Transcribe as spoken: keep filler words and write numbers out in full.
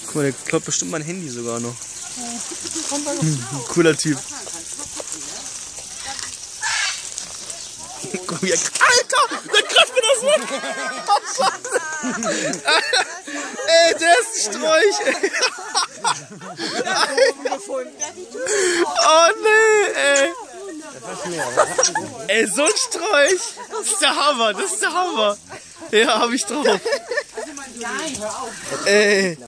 Guck mal, der klaut bestimmt mein Handy sogar noch. Hm, cooler Typ. Guck mal, Alter! Der greift mir das weg! Ey, der ist ein Sträuch! Oh nee, ey! Ey, so ein Sträuch! Das ist der Hammer, das ist der Hammer! Ja, hab ich drauf! Ey!